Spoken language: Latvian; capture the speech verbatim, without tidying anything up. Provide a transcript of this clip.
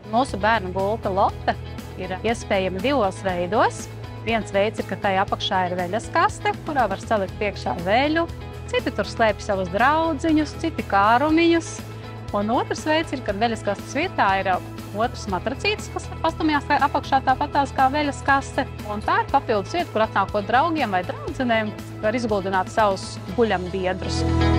Mūsu bērnu gulta Lotte ir iespējama divos veidos. Viens veids ir, ka tai apakšā ir veļas kaste, kurā var salikt iekšā veļu. Citi tur slēpj savus draudziņus, citi kārumiņus. Un otrs veids ir, kad veļas kastes vietā ir otrs matracītis, kas pastumjās apakšā tāpatās kā veļas kaste. Un tā ir papildus vieta, kur atnākot draugiem vai draudzenēm, var izguldināt savus guļambiedrus.